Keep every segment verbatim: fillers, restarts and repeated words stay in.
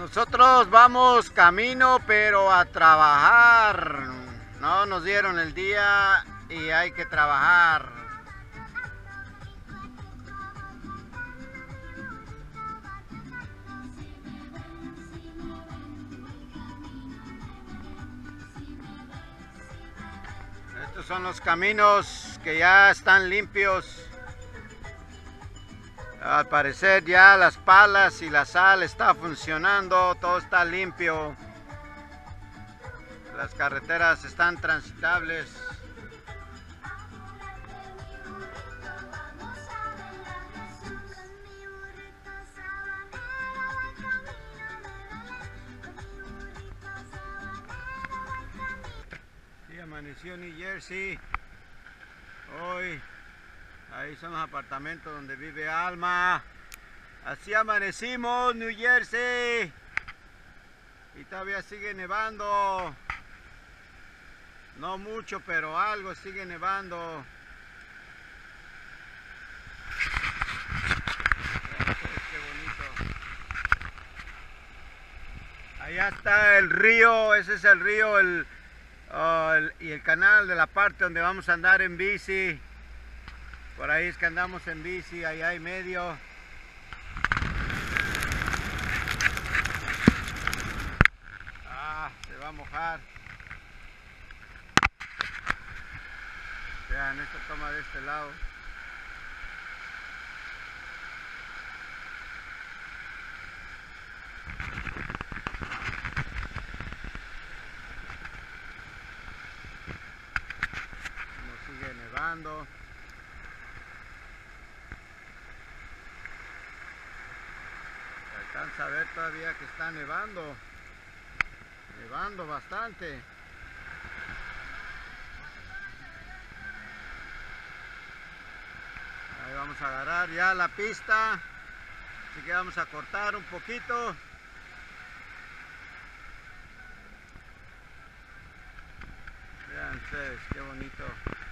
Nosotros vamos camino, pero a trabajar. No nos dieron el día y hay que trabajar. Estos son los caminos que ya están limpios. Al parecer ya las palas y la sal está funcionando, todo está limpio. Las carreteras están transitables. Sí, amaneció New Jersey. Hoy, ahí son los apartamentos donde vive Alma. Así amanecimos, New Jersey. Y todavía sigue nevando. No mucho, pero algo sigue nevando. Qué bonito. Allá está el río, ese es el río el, uh, el, y el canal de la parte donde vamos a andar en bici. Por ahí es que andamos en bici, allá hay medio. Ah, se va a mojar. Vean, esta toma de este lado. Como sigue nevando. Se alcanza a ver todavía que está nevando. Nevando bastante. Ahí vamos a agarrar ya la pista. Así que vamos a cortar un poquito. Vean ustedes, qué bonito.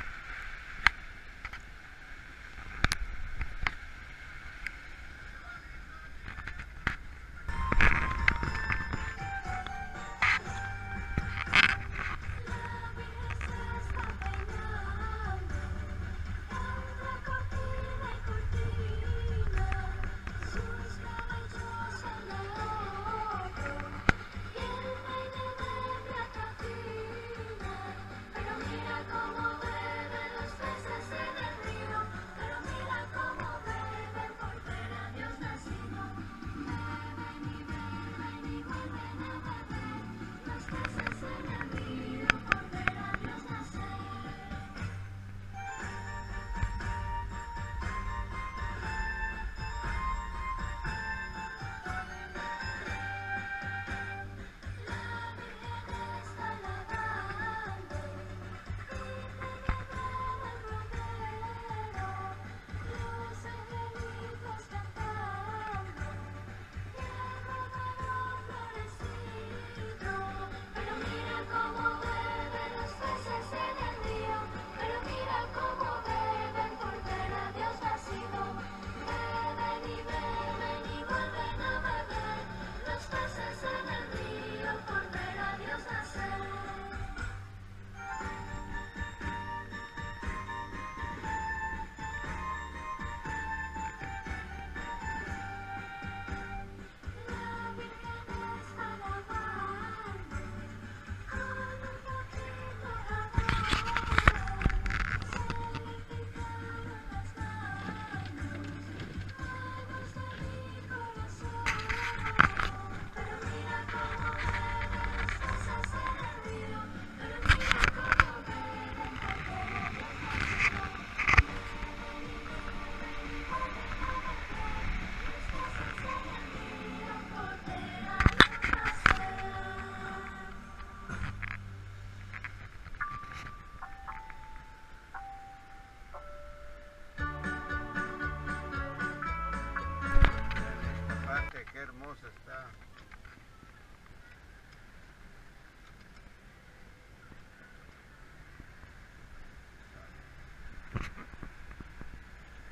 Qué hermosa está.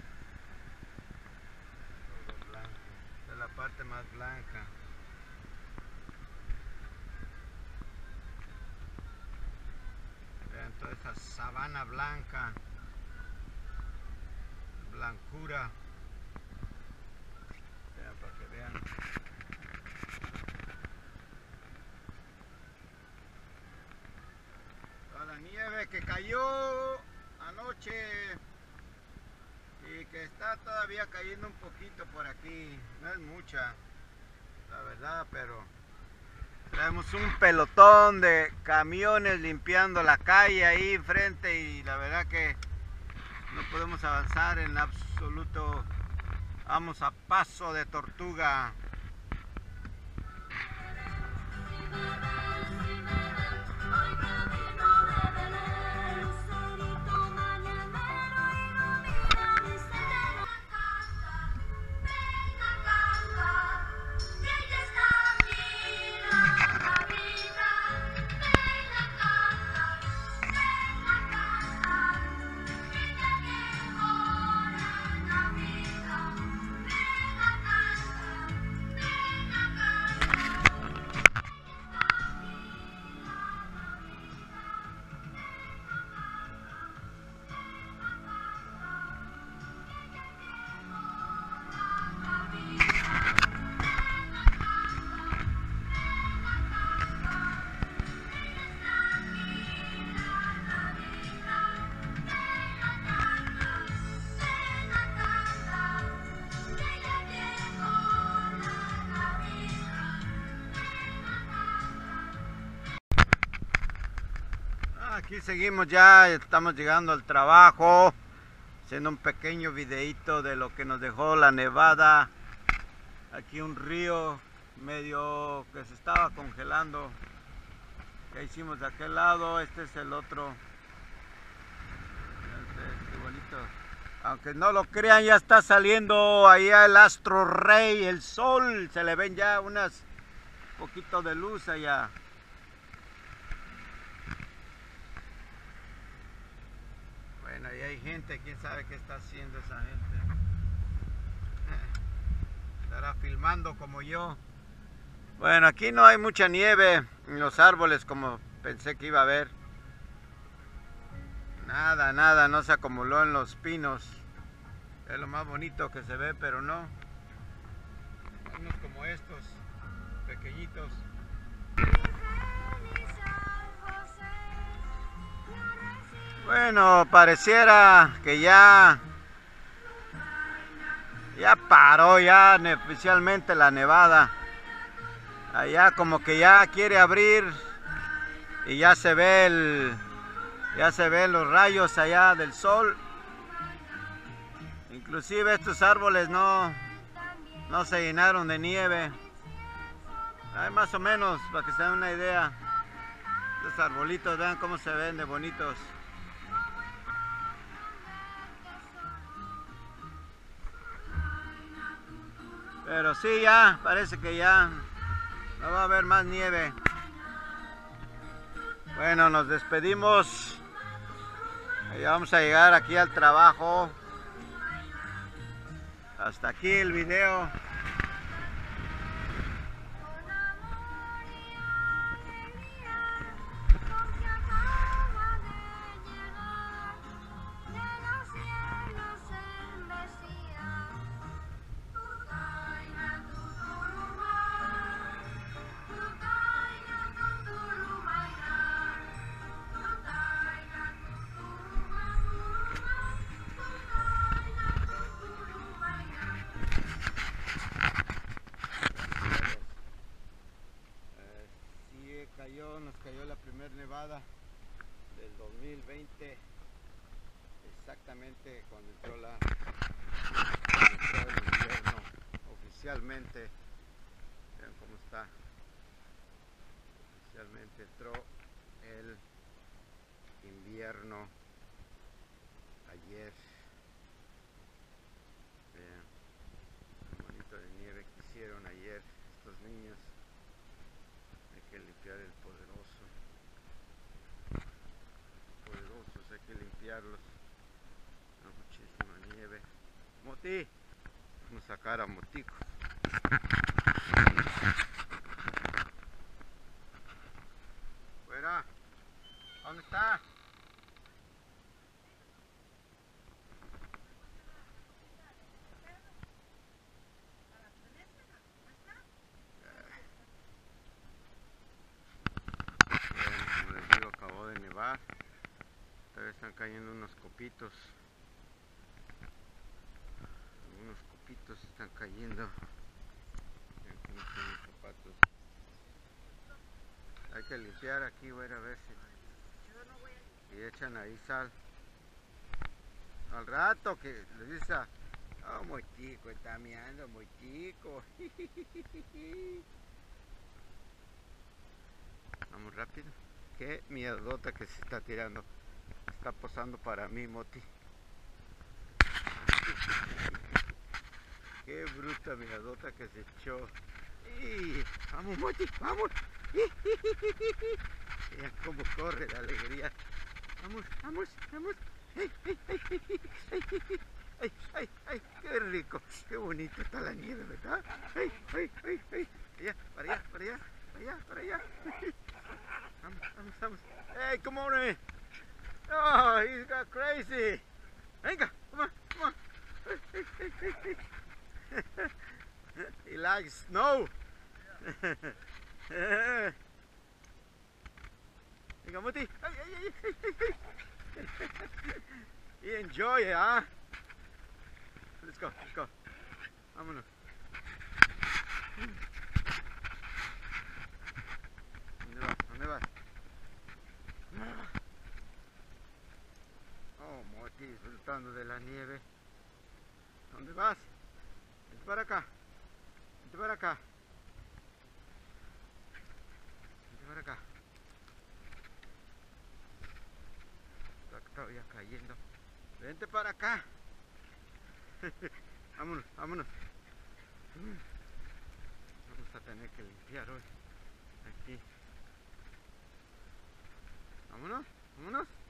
Todo blanco. Esta es la parte más blanca. toda esa sabana blanca, blancura. Vean, para que vean. Toda la nieve que cayó anoche y que está todavía cayendo un poquito por aquí. No es mucha, la verdad, pero traemos un pelotón de camiones limpiando la calle ahí enfrente y la verdad que no podemos avanzar en absoluto. Vamos a paso de tortuga. Aquí seguimos, ya estamos llegando al trabajo, haciendo un pequeño videito de lo que nos dejó la nevada. Aquí un río medio que se estaba congelando, que hicimos de aquel lado. Este es el otro. Este, qué bonito. Aunque no lo crean, ya está saliendo allá el astro rey, el sol. Se le ven ya unas poquito de luz allá. Bueno, ahí hay gente, quién sabe qué está haciendo esa gente. Estará filmando como yo. Bueno, aquí no hay mucha nieve en los árboles como pensé que iba a haber. Nada, nada, no se acumuló en los pinos. Es lo más bonito que se ve, pero no. Unos como estos, pequeñitos. Bueno, pareciera que ya ya paró ya oficialmente la nevada. Allá como que ya quiere abrir y ya se ve el ya se ven los rayos allá del sol. Inclusive estos árboles no no se llenaron de nieve. Hay más o menos para que se den una idea. Estos arbolitos, vean cómo se ven de bonitos. Pero sí, ya, parece que ya no va a haber más nieve. Bueno, nos despedimos. Ya vamos a llegar aquí al trabajo. Hasta aquí el video. Cayó, nos cayó la primera nevada del dos mil veinte, exactamente cuando entró, la, cuando entró el invierno oficialmente. Vean cómo está. Oficialmente entró el invierno ayer. Vean qué bonito de nieve que hicieron ayer estos niños. Hay que limpiar el poderoso. Poderosos, hay que limpiarlos. Hay muchísima nieve. Moti, vamos a sacar a Motico. Fuera. ¿Dónde está? Están cayendo unos copitos. Unos copitos están cayendo. Aquí no tengo zapatos. Hay que limpiar aquí, voy a ir a ver si... Y echan ahí sal. Al rato que les dice, oh, muy chico, está mirando, muy chico. Vamos rápido. Qué miedota que se está tirando. Está posando para mí, Moti. Qué bruta miedota que se echó. ¡Y! Vamos, Moti, vamos. Mira cómo corre de alegría. Vamos, vamos, vamos. ¡Ay, ay, ay, ay, ay, ay, ay, ay! ¡Qué rico! ¡Qué bonito está la nieve, ¿verdad? ¡Ay, ay, ay, ay! Allá, para allá, para allá, para allá, para allá. Vamos, vamos, vamos. ¡Hey, come on in! Oh, he's got crazy! Venga, come on, come on. He likes snow. Venga, Moti. Ay, ay, ay, ay, ay. You enjoy it, huh? Let's go, let's go. Vámonos. ¿Dónde vas? ¿Dónde vas? Oh, Moti, disfrutando de la nieve. ¿Dónde vas? Vente para acá. Vente para acá. Vente para acá. Está todavía cayendo. Vente para acá. Vámonos, vámonos. Vamos a tener que limpiar hoy. Aquí. Vámonos, vámonos.